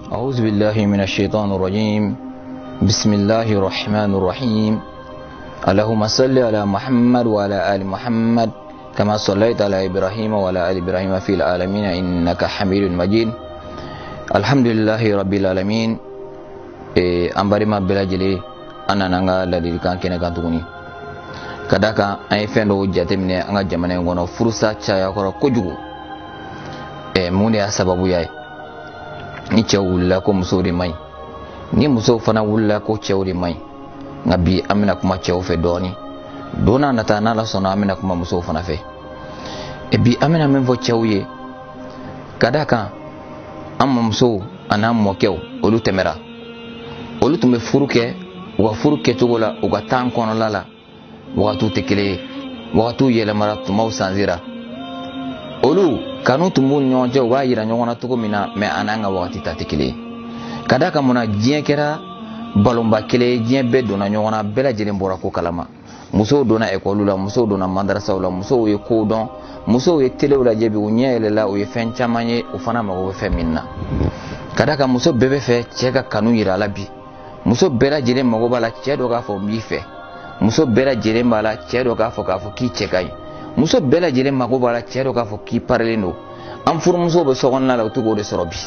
أعوذ بالله من الشيطان الرجيم. بسم الله الرحمن الرحيم. اللهم صل على محمد وعلى آل محمد كما صليت على إبراهيم وعلى آل إبراهيم في العالمين إنك حميد مجيد. الحمد لله رب العالمين. أمباري ما بلاجلي أنا نعى لدي كان كنا كنتوني kadaka ay fendo jatemine anga jamane ngono furusa chaya ko kojugo mune ya sababu yayi ni chawulla ko musori mai ni muso fana wulla ko chawri mai ngabi amina kuma chaw fe doni dona nata na la sona amina kuma muso fana fe bi amina men vo chawye kadaka amma muso anam mokew olu temera olu tume furuke wa furuke togola uga tan kono lala wakatu tekele wakatu yelemara tumaw sanzira olu kanu tumu nyonje wa yira nyona tuko mina me ananga wakati ta tekele kadaka muna jien kera balomba kele jien be dona nyona bela jelen bora ko kalama muso dona ekolu la muso dona madrasa la muso ye ko don muso ye tele la jebi unyele la o ye fen chamanye o fana mago fe minna kadaka muso bebe fe cheka kanu yira la bi muso bela jelen mago bala chedo ga fo mi fe muso bela jelen bala chedo ga fo ki chekai muso bela jelen mago bala chedo ga fo ki parleno am fur muso be sogonna la to go de sorobi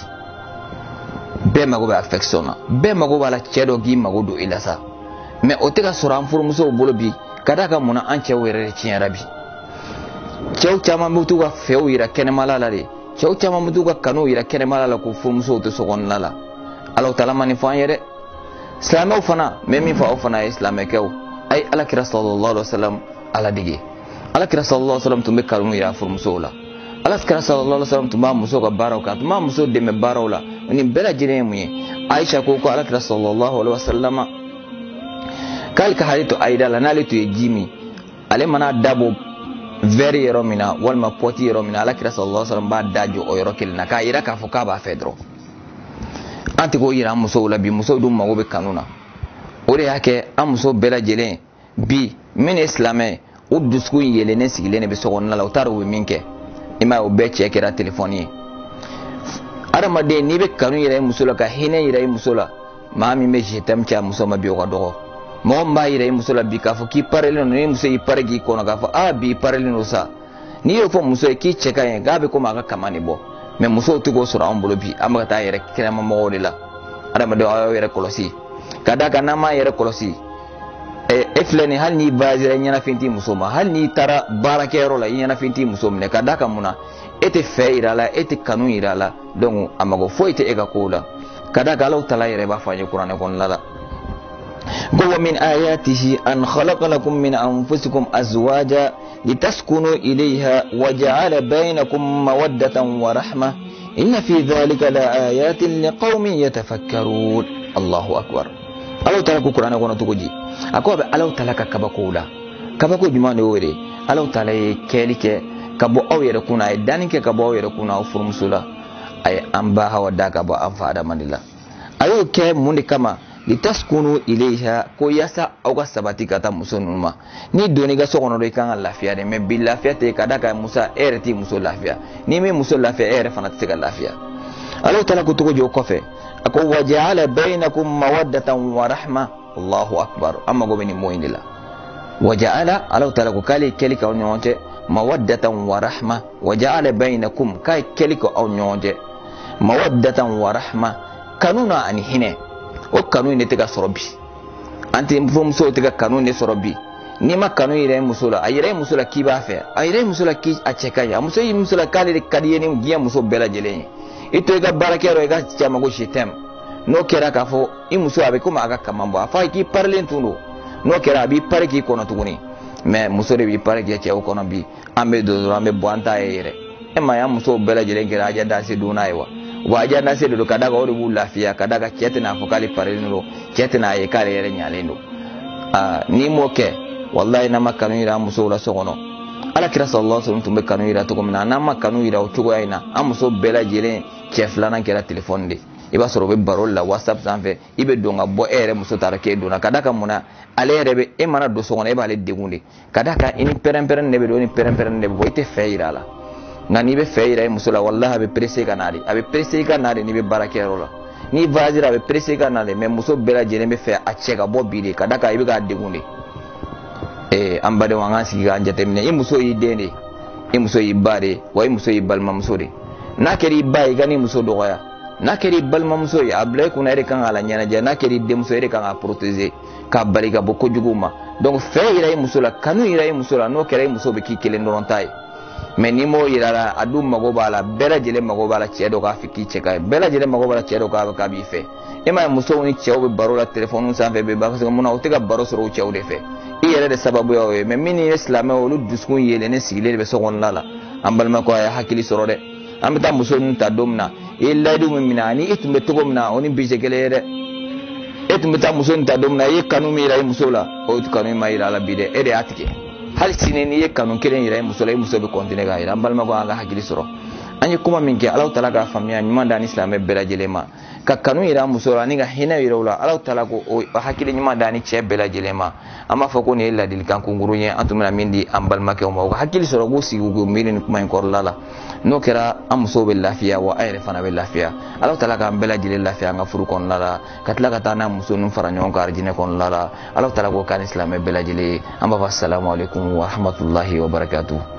be mago be affectiona be mago bala chedo gi mago do ilasa me o te ga soro am fur muso bolo bi kadaka muna an che were ci arabi chew chama mutu ga feu ira kene malala de chew chama mutu ga kanu ira kene malala ko fur muso to sogonna la Allah taala mani fa yere islamo fana memi fa ofana islamekew ay alakira sallallahu alaihi wasallam ala dige alakira sallallahu alaihi wasallam tumbe kalmu ya fur musola alakira sallallahu alaihi wasallam tumba muso ga baraka tumba muso de me barola ni bela jine muye aisha ko alakira sallallahu alaihi wasallam kalka hadito aida la nalitu yejimi ale mana dabo very romina walma poti romina alakira sallallahu alaihi wasallam ba dajo o yorokil na ka ira ka fuka ba fedro anti ko ira muso la bi muso dum mago be kanuna ore yake amuso bela jelen bi min islamé o dusku yelene sigilene be sogonna la utaru be minke ima o be chekera telefoni arama de ni be kanu yere musula ka hine yere musula mami me jetam cha musoma bi o do mo mba yere musula bi ka fo ki parele no ni muso yi paregi kono ka fo bi parele no sa ni yo fo muso ki cheka en gabe ko maga kamani bo me muso tugo sura ambulo bi amaka ta yere kirama mo wodila arama de o yere kolosi kadaka nama yere kolosi efleni hal ni bazira nyana finti musoma hal ni tara barakero la nyana finti musomne kadaka muna ete feira la ete kanu ira la donc amago foite ega kola kadaka Allah taala yere ba fanye qur'an kon la go min ayatihi an khalaqa lakum min anfusikum azwaja litaskunu ilayha wa ja'ala bainakum mawaddatan wa rahmah inna fi dhalika la ayatin liqaumin yatafakkarun Allahu akbar. Allah taala ko Qur'an ko no togoji akobe Allah taala ka kabakula kabako jumane wore Allah taala e kelike kabo awere kuna e danike kabo awere kuna furmusula ay amba hawa daga ba an faada manila ayo ke mundi kama litaskunu ilayha ko yasa awga sabati kata musonuma ni doni ga sokono do kan lafiya de me bil lafiya te kadaka musa erti muso lafiya ni me muso lafiya ere fana te lafiya Allah taala ko togoji o kofe ako waja'ala bainakum mawaddatan wa rahma Allahu akbar amma go beni moyindila waja'ala Allah taala ko kali kelika on nyonte mawaddatan wa rahma waja'ala bainakum kai kelika on nyonte mawaddatan wa rahma kanuna ani hine o kanu ne tega sorobi anti mfum so tega kanu ne sorobi ni ma kanu ire musula ayire musula kiba fe ayire musula ki acheka ya muso yi musula kali de kadiye ni giya muso bela jele ito ega barakero ega chama go shitem no kera ka fo imuso abe kuma aga kamambo afa ki parlen tuno no kera bi parki kono tuguni me muso de bi parki che o kono bi ambe do ambe boanta ere e ma ya muso bela jele ngera aja dase duna ewa waja na se do kadaga o bu lafiya kadaga chete na fokali parlen ro chete na e kare ere nyalendo ni moke wallahi na makanu ira muso la sokono ala kira sallallahu alaihi wasallam tumbe kanu ira to komina na makanu ira o chugo aina amuso bela jele chef lana kera telephone de iba soro be barol la whatsapp sanfe ibe donga bo ere muso tarake dona kadaka muna ale rebe e mana do sogona iba le degunde kadaka ini peremperen nebe do ni peremperen nebe bo ite feira la ngani be feira e muso la wallahi be presse kanari abe presse kanari ni be barakero la ni vazira be pressé ka na le mais muso bela jele be fe a cɛ ka bɔ bi de ka da ka ibe ka degun de an bade wanga sigi ka jatemine i muso yi den de i muso yi ba de wa i muso yi balma muso de n'a kɛra i ba ye i ka ni muso dɔgɔya n'a kɛra i balimamuso ye a bila i kunna e de kan k'a la ɲɛnajɛ n'a kɛra i denmuso e de kan k'a protéger k'a bali ka bɔ kojugu ma donc fɛn yira i muso la kanu yira i muso la n'o kɛra i muso bɛ k'i kelen dɔrɔn ta ye mais ni m'o yira la a dun mago b'a la bɛɛ lajɛlen mago b'a la cɛ dɔ k'a fɛ k'i cɛ ka ye bɛɛ lajɛlen mago b'a la cɛ dɔ k'a b'i fɛ e m'a ye musow ni cɛw bɛ baro la téléphone sanfɛ bɛ parce que mun na u tɛ ka baro sɔrɔ u cɛw de fɛ i yɛrɛ de sababu y'o ye mais min ye silamɛ olu dusukun yelennen sigilen de bɛ so kɔnɔna la an balimakɛ a ye hakili sɔrɔ dɛ an bɛ taa muso ninnu ta don min na i layidu min minɛ ani i tun bɛ cogo min na o ni bi tɛ kelen ye dɛ e tun bɛ taa muso ninnu ta don min na i ye kanu min jira i muso la o kanu ma jira a la bi dɛ e de y'a tigɛ hali sini n'i ye kanu kelen jira i muso la i muso bɛ continuer k'a jira an balimakɛ an ka hakili sɔrɔ an ye kuma min kɛ Alahu Taala k'a faamuya ɲuman da ni silamɛ bɛɛ lajɛlen ma ka kanu jira muso la ani ka hinɛ jira u la Alahu Taala ko o hakili ɲuman da ni cɛ bɛɛ lajɛlen ma an b'a fɔ ko nin ye ladilikan kunkuru ye an tun bɛna min di an balimakɛw ma u ka hakili sɔrɔ k'u sigi k'u miiri nin kuma in kɔrɔla la n'o kɛra an musow bɛ lafiya wa an yɛrɛ fana bɛ lafiya Alahu Taala k'an bɛɛ lajɛlen lafiya an ka furu kɔnɔna la ka tila ka taa n'a muso ninnu fara ɲɔgɔn kan arijinɛ kɔnɔna la Alahu Taala k'o k'an ni silamɛ bɛɛ lajɛlen ye an b'a fɔ assalamu alaikum wa rahmatullahi wa barakatuh